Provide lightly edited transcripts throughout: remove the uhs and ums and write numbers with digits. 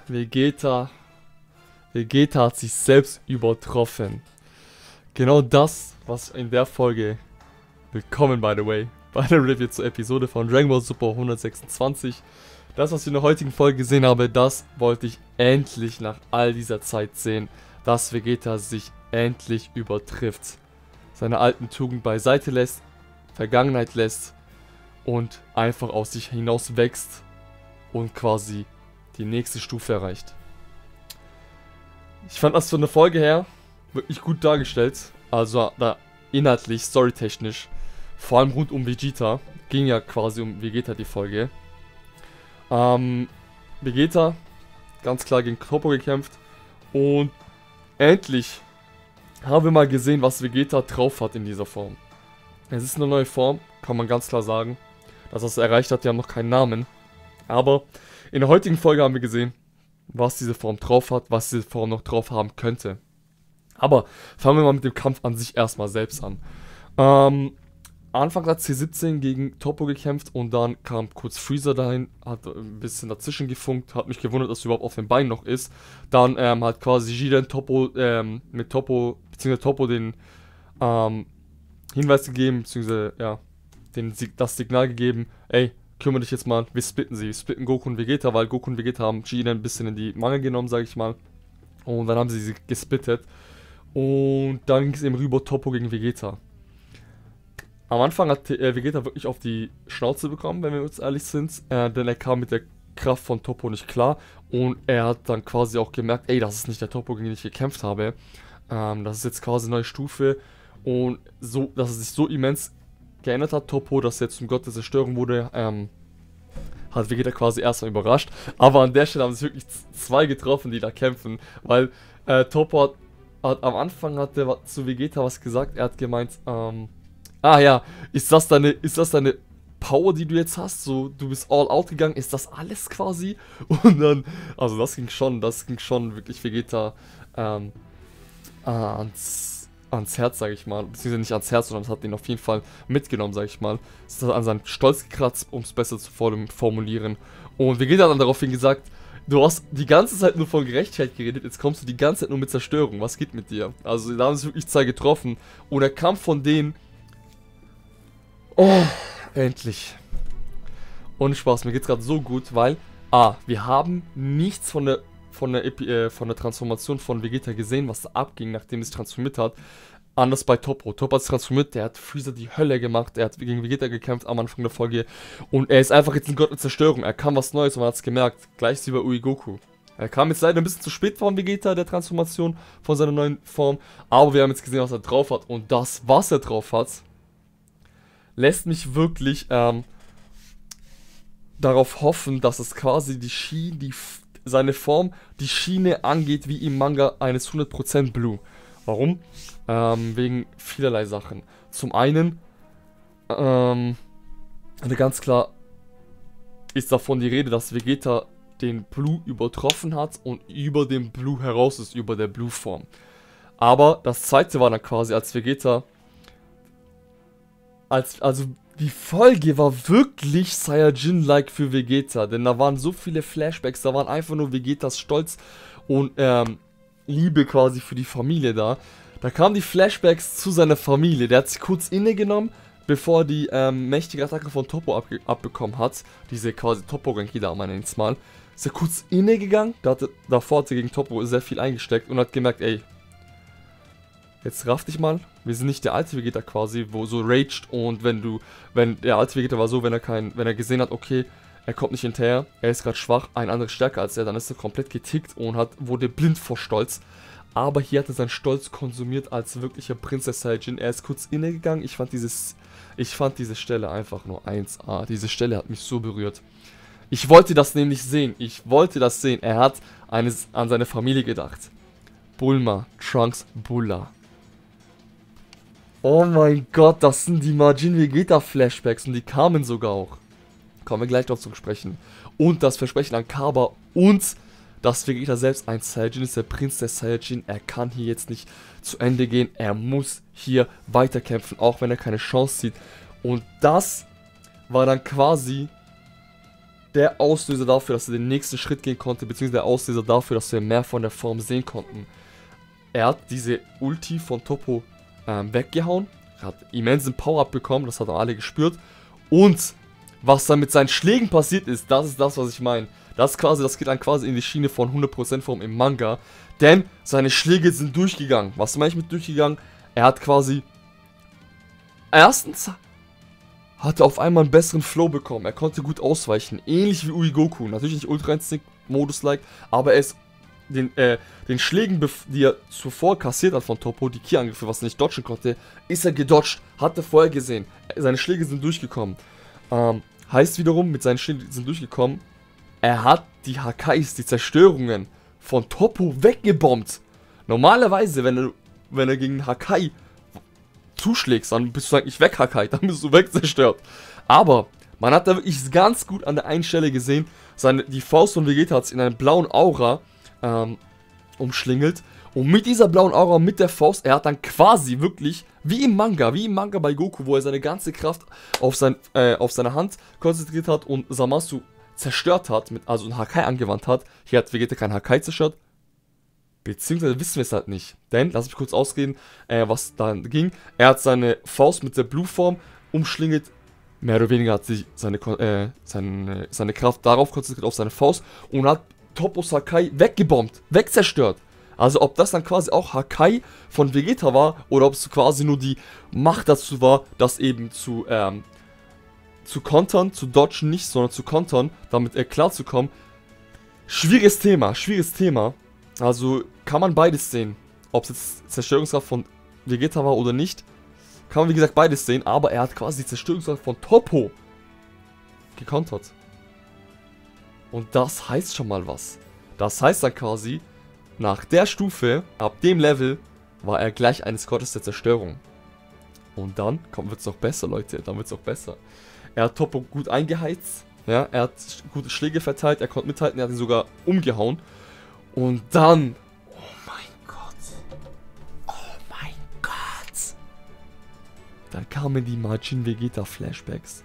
Vegeta. Vegeta hat sich selbst übertroffen. Genau das, was in der Folge. Willkommen, by the way, bei der Review zur Episode von Dragon Ball Super 126. Das, was ich in der heutigen Folge gesehen habe, das wollte ich endlich nach all dieser Zeit sehen. Dass Vegeta sich endlich übertrifft. Seine alten Tugend beiseite lässt, Vergangenheit lässt und einfach aus sich hinaus wächst und quasi die nächste Stufe erreicht. Ich fand das von der Folge her wirklich gut dargestellt. Also da inhaltlich, storytechnisch, vor allem rund um Vegeta. Ging ja quasi um Vegeta die Folge. Vegeta, ganz klar gegen Toppo gekämpft. Und endlich haben wir mal gesehen, was Vegeta drauf hat in dieser Form. Es ist eine neue Form, kann man ganz klar sagen. Dass er es erreicht hat, die haben noch keinen Namen. Aber in der heutigen Folge haben wir gesehen, was diese Form drauf hat, was diese Form noch drauf haben könnte. Aber fangen wir mal mit dem Kampf an sich erstmal selbst an. Anfangs hat C17 gegen Toppo gekämpft und dann kam kurz Freezer dahin, hat ein bisschen dazwischen gefunkt, hat mich gewundert, dass er überhaupt auf dem Bein noch ist. Dann hat quasi Jiren Toppo, mit Toppo, beziehungsweise Toppo den Hinweis gegeben, beziehungsweise, ja, das Signal gegeben, ey, kümmere dich jetzt mal, wir splitten Goku und Vegeta, weil Goku und Vegeta haben Jiren ein bisschen in die Mangel genommen, sag ich mal. Und dann haben sie gesplittet. Und dann ging es eben rüber, Toppo gegen Vegeta. Am Anfang hat Vegeta wirklich auf die Schnauze bekommen, wenn wir uns ehrlich sind. Denn er kam mit der Kraft von Toppo nicht klar. Und er hat dann quasi auch gemerkt, ey, das ist nicht der Toppo, gegen den ich gekämpft habe. Das ist jetzt quasi eine neue Stufe. Und so, dass er sich so immens geändert hat, Toppo, dass er jetzt zum Gott der Zerstörung wurde, hat Vegeta quasi erstmal überrascht. Aber an der Stelle haben sich wirklich zwei getroffen, die da kämpfen. Weil Toppo hat am Anfang hat er zu Vegeta was gesagt. Er hat gemeint, ah ja, ist das deine Power, die du jetzt hast? So, du bist all out gegangen, ist das alles quasi? Und dann, also das ging schon wirklich Vegeta ans Herz, sag ich mal. Beziehungsweise nicht ans Herz, sondern es hat ihn auf jeden Fall mitgenommen, sag ich mal. Es hat an seinen Stolz gekratzt, um es besser zu formulieren. Und Vegeta hat dann daraufhin gesagt, du hast die ganze Zeit nur von Gerechtigkeit geredet, jetzt kommst du die ganze Zeit nur mit Zerstörung. Was geht mit dir? Also da haben sich wirklich zwei getroffen. Und der Kampf von denen... Oh, endlich. Ohne Spaß, mir geht's gerade so gut, weil... wir haben nichts von der Transformation von Vegeta gesehen, was da abging, nachdem es transformiert hat. Anders bei Toppo. Toppo hat es transformiert, der hat Freezer die Hölle gemacht, er hat gegen Vegeta gekämpft am Anfang der Folge. Und er ist einfach jetzt ein Gott der Zerstörung. Er kann was Neues und man hat es gemerkt. Gleich wie bei Goku. Er kam jetzt leider ein bisschen zu spät von Vegeta, der Transformation von seiner neuen Form. Aber wir haben jetzt gesehen, was er drauf hat. Und das, was er drauf hat, lässt mich wirklich darauf hoffen, dass es quasi seine Form, die Schiene angeht, wie im Manga eines 100% Blue. Warum? Wegen vielerlei Sachen. Zum einen, ganz klar ist davon die Rede, dass Vegeta den Blue übertroffen hat und über dem Blue heraus ist, über der Blue-Form. Aber das zweite war dann quasi, als Vegeta, also die Folge war wirklich Saiyajin-like für Vegeta, denn da waren so viele Flashbacks, da waren einfach nur Vegetas Stolz und Liebe quasi für die Familie da. Da kamen die Flashbacks zu seiner Familie, der hat sich kurz innegenommen, bevor er die mächtige Attacke von Toppo abbekommen hat, diese quasi Toppo-Genki da, meine ich jetzt mal, ist er kurz innegegangen, davor hat er gegen Toppo sehr viel eingesteckt und hat gemerkt, ey, jetzt raff dich mal. Wir sind nicht der alte Vegeta quasi, wo so raged und wenn der alte Vegeta war so, wenn er gesehen hat, okay, er kommt nicht hinterher, er ist gerade schwach, ein anderer stärker als er, dann ist er komplett getickt und wurde blind vor Stolz. Aber hier hat er seinen Stolz konsumiert als wirklicher Prinz der Saiyajin. Er ist kurz innegegangen. Ich fand diese Stelle einfach nur 1A. Diese Stelle hat mich so berührt. Ich wollte das nämlich sehen. Er hat an seine Familie gedacht. Bulma, Trunks, Bulla. Oh mein Gott, das sind die Majin Vegeta Flashbacks und die kamen sogar auch. Kommen wir gleich drauf zu sprechen. Und das Versprechen an Kaba und dass Vegeta selbst ein Saiyajin ist, der Prinz der Saiyajin. Er kann hier jetzt nicht zu Ende gehen. Er muss hier weiterkämpfen, auch wenn er keine Chance sieht. Und das war dann quasi der Auslöser dafür, dass er den nächsten Schritt gehen konnte, beziehungsweise der Auslöser dafür, dass wir mehr von der Form sehen konnten. Er hat diese Ulti von Toppo weggehauen, hat immensen Power-Up bekommen, das hat alle gespürt. Und was dann mit seinen Schlägen passiert ist, das ist das, was ich meine. Das geht dann quasi in die Schiene von 100% Form im Manga. Denn seine Schläge sind durchgegangen. Was meine ich mit durchgegangen? Er hat quasi... Erstens hat er auf einmal einen besseren Flow bekommen. Er konnte gut ausweichen. Ähnlich wie Uigoku. Natürlich nicht Ultra Instinct-Modus-like, aber er ist den Schlägen, die er zuvor kassiert hat von Toppo, die Ki-Angriffe, was er nicht dodgen konnte, ist er gedodged. Hat er vorher gesehen. Seine Schläge sind durchgekommen. Heißt wiederum, mit seinen Schlägen sind durchgekommen, er hat die Hakais, die Zerstörungen von Toppo weggebombt. Normalerweise, wenn er gegen Hakai zuschlägst, dann bist du eigentlich weg, Hakai, dann bist du wegzerstört. Aber man hat da wirklich ganz gut an der einen Stelle gesehen, die Faust von Vegeta hat es in einer blauen Aura umschlingelt. Und mit dieser blauen Aura, mit der Faust, er hat dann quasi wirklich, wie im Manga bei Goku, wo er seine ganze Kraft auf seine Hand konzentriert hat und Zamasu zerstört hat, also ein Hakai angewandt hat. Hier hat Vegeta kein Hakai zerstört. Beziehungsweise wissen wir es halt nicht. Denn, lass mich kurz ausreden, was da ging. Er hat seine Faust mit der Blue-Form umschlingelt. Mehr oder weniger hat sich seine Kraft darauf konzentriert, auf seine Faust. Und hat Toppos Hakai weggebombt, wegzerstört. Also ob das dann quasi auch Hakai von Vegeta war oder ob es quasi nur die Macht dazu war, das eben zu kontern, zu dodgen nicht, sondern zu kontern, damit klarzukommen. Schwieriges Thema. Also kann man beides sehen. Ob es jetzt Zerstörungskraft von Vegeta war oder nicht, kann man wie gesagt beides sehen, aber er hat quasi die Zerstörungskraft von Toppo gekontert. Und das heißt schon mal was. Das heißt dann quasi, nach der Stufe, ab dem Level, war er gleich eines Gottes der Zerstörung. Und dann wird es noch besser, Leute. Dann wird es noch besser. Er hat Toppo gut eingeheizt. Ja, er hat gute Schläge verteilt. Er konnte mithalten. Er hat ihn sogar umgehauen. Und dann... Oh mein Gott. Oh mein Gott. Da kamen die Majin Vegeta Flashbacks.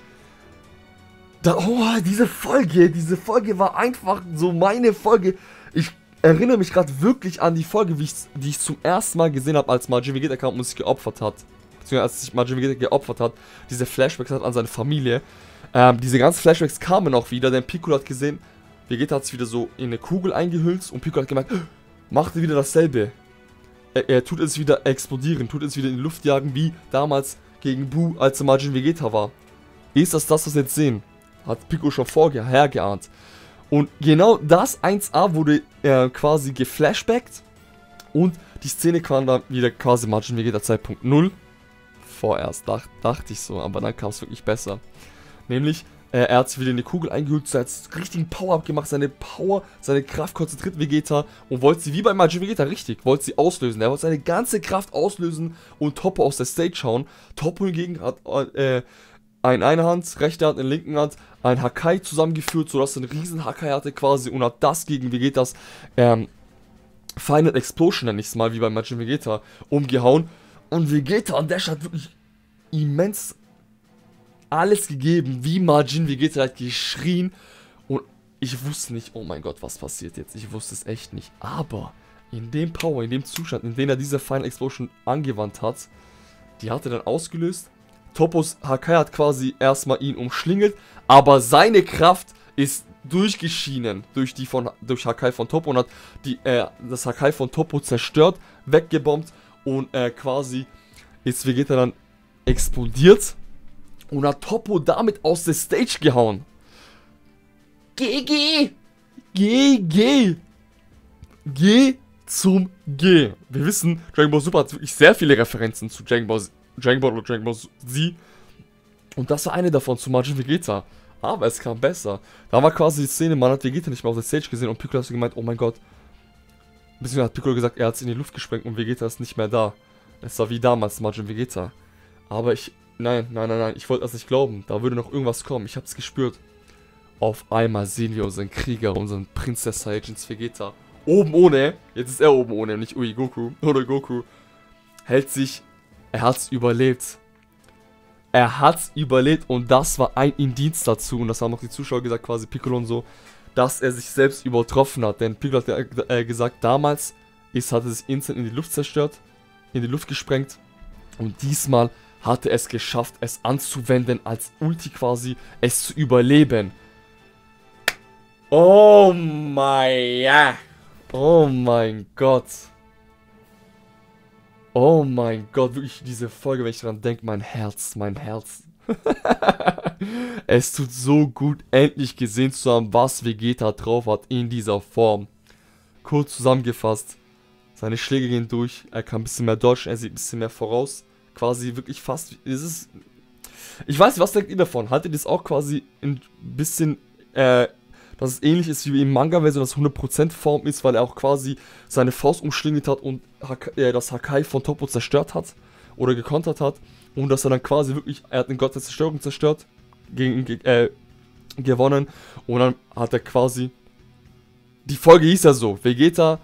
Diese Folge war einfach so meine Folge. Ich erinnere mich gerade wirklich an die Folge, die ich zum ersten Mal gesehen habe, als Majin Vegeta kam und sich geopfert hat. Beziehungsweise als sich Majin Vegeta geopfert hat. Diese Flashbacks hat an seine Familie. Diese ganzen Flashbacks kamen auch wieder, denn Piccolo hat gesehen, Vegeta hat sich wieder so in eine Kugel eingehüllt und Piccolo hat gemeint, macht wieder dasselbe. Er tut es wieder explodieren, tut es wieder in die Luft jagen, wie damals gegen Buu, als er Majin Vegeta war. Ist das, was wir jetzt sehen? Hat Piccolo schon vorher geahnt. Und genau das 1A wurde quasi geflashbackt. Und die Szene kam dann wieder quasi Majin Vegeta 2.0. Vorerst dachte ich so, aber dann kam es wirklich besser. Nämlich, er hat sich wieder in die Kugel eingehüllt, hat richtigen Power-Up gemacht, seine Kraft konzentriert Vegeta und wollte sie, wie bei Majin Vegeta, wollte sie auslösen. Er wollte seine ganze Kraft auslösen und Toppo aus der Stage hauen. Toppo hingegen hat in einer Hand, rechte Hand, in der linken Hand ein Hakai zusammengeführt, sodass er einen riesen Hakai hatte quasi und hat das gegen Vegetas Final Explosion, nenne ich es mal, wie bei Majin Vegeta, umgehauen. Und Vegeta und Dash hat wirklich immens alles gegeben, wie Majin Vegeta hat geschrien. Und ich wusste nicht, oh mein Gott, was passiert jetzt? Ich wusste es echt nicht. Aber in dem Power, in dem Zustand, in dem er diese Final Explosion angewandt hat, die hat er dann ausgelöst. Toppos Hakai hat quasi erstmal ihn umschlingelt, aber seine Kraft ist durchgeschienen durch Hakai von Toppo und hat das Hakai von Toppo zerstört, weggebombt und quasi ist Vegeta dann explodiert und hat Toppo damit aus der Stage gehauen. Geh zum G. Wir wissen, Dragon Ball Super hat wirklich sehr viele Referenzen zu Dragon Ball oder Dragon Ball Z. Und das war eine davon zu Majin Vegeta. Aber es kam besser. Da war quasi die Szene, man hat Vegeta nicht mehr auf der Stage gesehen und Piccolo hat so gemeint, oh mein Gott. Beziehungsweise hat Piccolo gesagt, er hat es in die Luft gesprengt und Vegeta ist nicht mehr da. Es war wie damals Majin Vegeta. Aber nein, ich wollte das nicht glauben. Da würde noch irgendwas kommen. Ich hab's gespürt. Auf einmal sehen wir unseren Krieger, unseren Prinz der Saiyajins Vegeta. Oben ohne, jetzt ist er oben ohne, nicht Goku. Hält sich, er hat's überlebt. er hat's überlebt und das war ein Indiz dazu. Und das haben auch die Zuschauer gesagt, quasi Piccolo und so, dass er sich selbst übertroffen hat. Denn Piccolo hat gesagt, damals hat er sich instant in die Luft zerstört, in die Luft gesprengt. Und diesmal hat er es geschafft, es anzuwenden als Ulti quasi, es zu überleben. Oh mein Gott. Oh mein Gott, wirklich diese Folge, wenn ich daran denke, mein Herz. Es tut so gut, endlich gesehen zu haben, was Vegeta drauf hat in dieser Form. Kurz zusammengefasst, seine Schläge gehen durch, er kann ein bisschen mehr dodgen, er sieht ein bisschen mehr voraus. Quasi wirklich fast, ich weiß nicht, was denkt ihr davon? Haltet ihr das auch quasi ein bisschen, dass es ähnlich ist wie im Manga-Version, dass es 100% Form ist, weil er auch quasi seine Faust umschlingelt hat und das Hakai von Toppo zerstört hat oder gekontert hat und dass er dann quasi wirklich, er hat den Gott der Zerstörung zerstört, gewonnen und dann hat er quasi, die Folge hieß ja so, Vegetas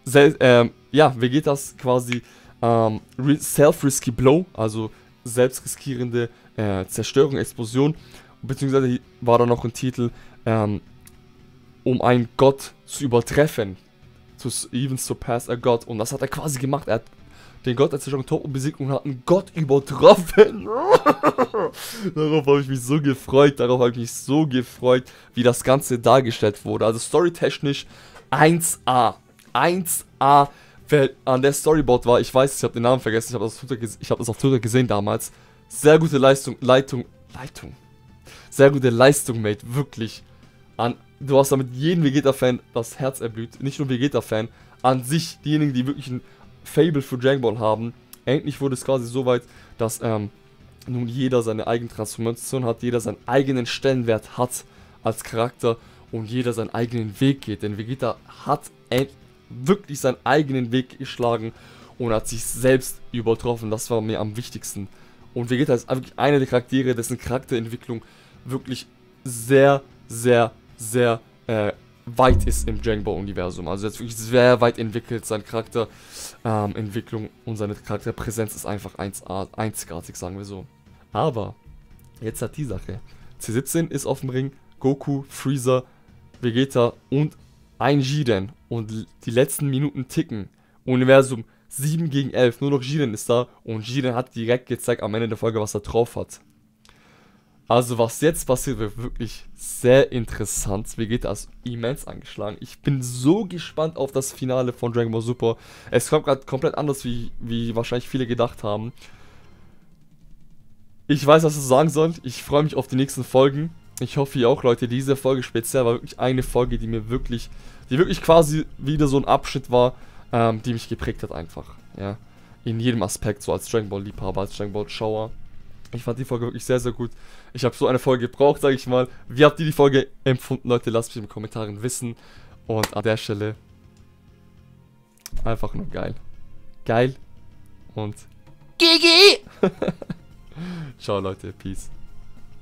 quasi Self-Risky Blow, also selbstriskierende Zerstörung, Explosion, beziehungsweise war da noch ein Titel, um einen Gott zu übertreffen. To even surpass a God. Und das hat er quasi gemacht. Er hat den Gott der Zerstörung Toppo besiegt und hat einen Gott übertroffen. Darauf habe ich mich so gefreut. Wie das Ganze dargestellt wurde. Also storytechnisch 1A. 1A. Wer an der Storyboard war, ich weiß, ich habe den Namen vergessen. Ich habe das auf Twitter gesehen damals. Sehr gute Leitung. Sehr gute Leistung, Mate. Wirklich. Du hast damit jeden Vegeta-Fan das Herz erblüht. Nicht nur Vegeta-Fan, an sich diejenigen, die wirklich ein Fable für Dragon Ball haben. Endlich wurde es quasi so weit, dass nun jeder seine eigene Transformation hat, jeder seinen eigenen Stellenwert hat als Charakter und jeder seinen eigenen Weg geht. Denn Vegeta hat wirklich seinen eigenen Weg geschlagen und hat sich selbst übertroffen. Das war mir am wichtigsten. Und Vegeta ist wirklich einer der Charaktere, dessen Charakterentwicklung wirklich sehr weit ist im Dragon Ball Universum. Also jetzt wirklich sehr weit entwickelt, seine Charakterentwicklung und seine Charakterpräsenz ist einfach 1A, einzigartig, sagen wir so. Aber, jetzt hat die Sache. C17 ist auf dem Ring, Goku, Freezer, Vegeta und ein Jiren. Und die letzten Minuten ticken. Universum 7 gegen 11, nur noch Jiren ist da und Jiren hat direkt gezeigt am Ende der Folge, was er drauf hat. Also was jetzt passiert, wird wirklich sehr interessant. Vegeta ist immens angeschlagen. Ich bin so gespannt auf das Finale von Dragon Ball Super. Es kommt gerade komplett anders, wie wahrscheinlich viele gedacht haben. Ich weiß, was ich sagen soll. Ich freue mich auf die nächsten Folgen. Ich hoffe, ihr auch, Leute. Diese Folge speziell war wirklich eine Folge, die wirklich quasi wieder so ein Abschnitt war, die mich geprägt hat einfach. Ja, in jedem Aspekt, so als Dragon Ball Liebhaber, als Dragon Ball Schauer. Ich fand die Folge wirklich sehr gut. Ich habe so eine Folge gebraucht, sage ich mal. Wie habt ihr die Folge empfunden, Leute? Lasst mich in den Kommentaren wissen. Und an der Stelle einfach nur geil. Geil und GG! Ciao, Leute. Peace.